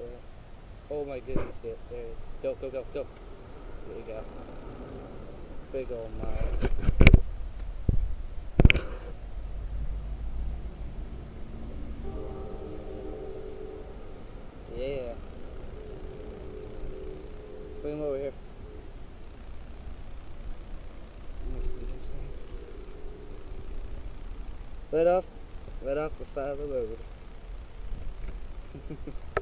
there. Oh my goodness, yeah, there. Go, go, go, go. There you go. Big old mile. Yeah. Bring him over here. Let me see this thing. Right off the side of the road.